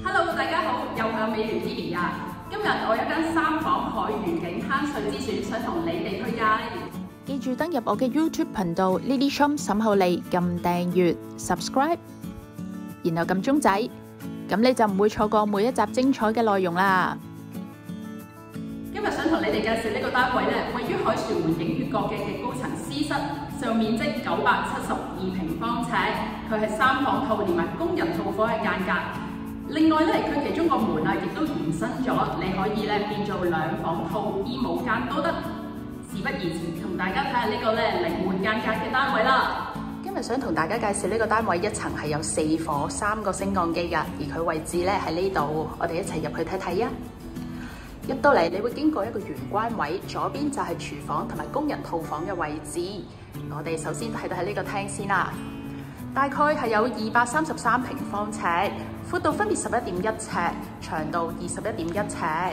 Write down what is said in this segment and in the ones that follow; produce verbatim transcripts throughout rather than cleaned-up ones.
Hello， 大家好，又係我美聯 Lily 啊！今日我有間三房海園景慳稅之選，想同你哋推介。 記住登入我嘅 YouTube 頻道 Lily Shum 沈浩利，撳訂閱 subscribe， 然後撳鐘仔，咁你就唔會錯過每一集精彩嘅內容啦。 今日想同你哋介紹呢個單位咧，位於凱旋門映月閣嘅極高層 C 室，上面積九百七十二平方尺，佢係三房套連埋工人套房嘅間隔。另外咧，佢其中個門啊，亦都延伸咗，你可以咧變做兩房套衣帽間都得。事不宜遲，同大家睇下呢個咧靈活間隔嘅單位啦。 今日想同大家介紹呢個單位，一層係有四伙三個升降機㗎，而佢位置咧喺呢度，我哋一齊入去睇睇啊！入到嚟，你會經過一個玄關位，左邊就係廚房同埋工人套房嘅位置。我哋首先睇到喺呢個廳先啦，大概係有二百三十三平方尺，闊度分別十一點一尺，長度二十一點一尺。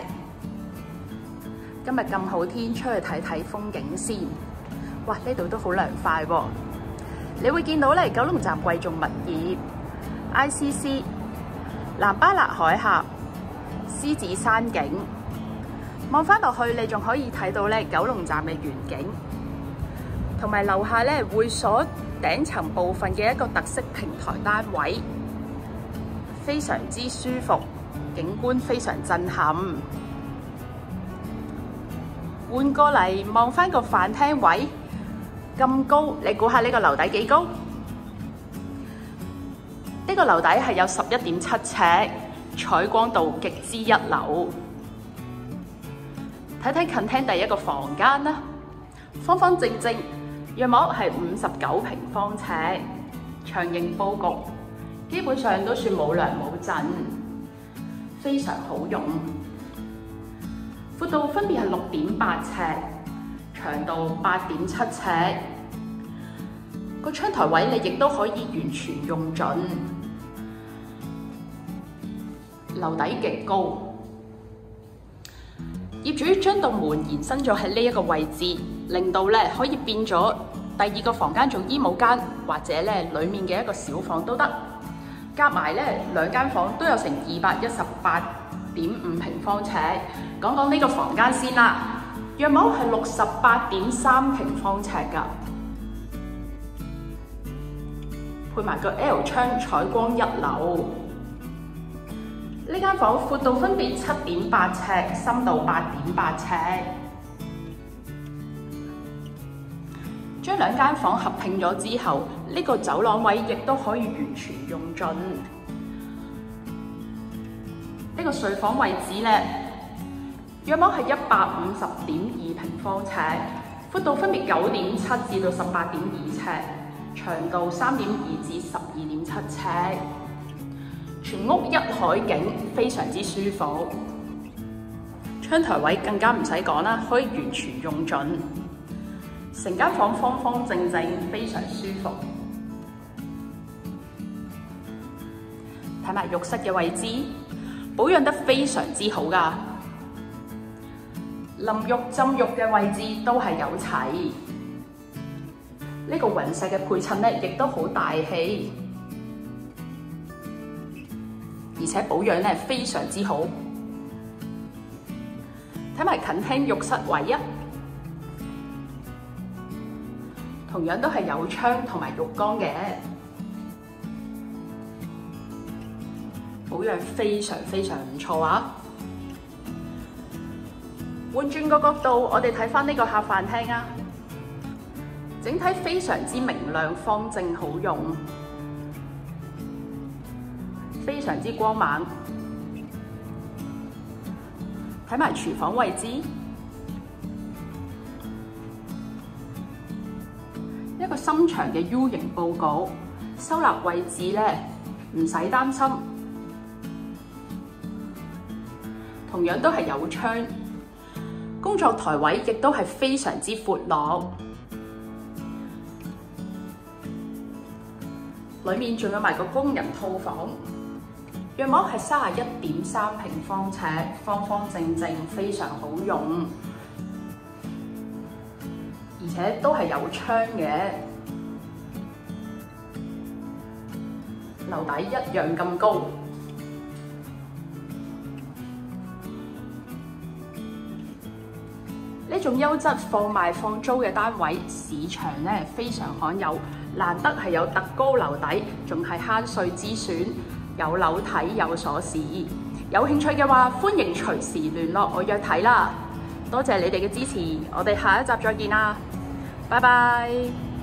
今日咁好天，出去睇睇風景先。哇！呢度都好涼快喎。你會見到咧，九龍站貴重物業、I C C、南巴勒海峽、獅子山景。望翻落去，你仲可以睇到咧九龍站嘅遠景，同埋樓下咧會所頂層部分嘅一個特色平台單位，非常之舒服，景觀非常震撼。換過嚟望翻個飯廳位咁高，你估下呢個樓底幾高？呢個樓底係有十一點七尺，採光度極之一流。睇睇近廳第一個房間啦，方方正正，約莫係五十九平方尺，長形佈局，基本上都算冇梁冇震，非常好用。闊度分別係六點八尺，長度八點七尺。個窗台位你亦都可以完全用盡，樓底極高。業主將道門延伸咗喺呢一個位置，令到咧可以變咗第二個房間做衣帽間，或者咧裡面嘅一個小房都得。夾埋咧兩間房都有成二百一十八點五平方尺。講講呢個房間先啦，約莫係六十八點三平方尺㗎，配埋個 L 窗，採光一流。呢間房闊度分別七點八尺，深度八點八尺。將兩間房合併咗之後，呢個走廊位亦都可以完全用盡。呢個睡房位置咧，約莫係一百五十點二平方尺，闊度分別九點七至到十八點二尺，長度三點二至十二點七尺。全屋一海景，非常之舒服。窗台位更加唔使講啦，可以完全用盡。成間房方方正正，非常舒服。睇埋浴室嘅位置，保養得非常之好㗎。淋浴、浸浴嘅位置都係有齊。呢個雲石嘅配襯咧，亦都好大氣。而且保養咧非常之好，睇埋近廳浴室位啊，同樣都係有窗同埋浴缸嘅，保養非常非常唔錯啊！換轉個角度，我哋睇返呢個客飯廳啊，整體非常之明亮、方正、好用。非常之光猛，睇埋廚房位置，一個深長嘅 U 型佈局，收納位置咧唔使擔心，同樣都係有窗，工作台位亦都係非常之闊落，裡面仲有埋個工人套房。約莫係三十一點三平方尺，方方正正，非常好用，而且都係有窗嘅，樓底一樣咁高。 呢種優質放賣放租嘅單位，市場咧非常罕有，難得係有特高樓底，仲係慳稅之選，有樓睇有鎖匙。有興趣嘅話，歡迎隨時聯絡我約睇啦。多謝你哋嘅支持，我哋下一集再見啦，拜拜。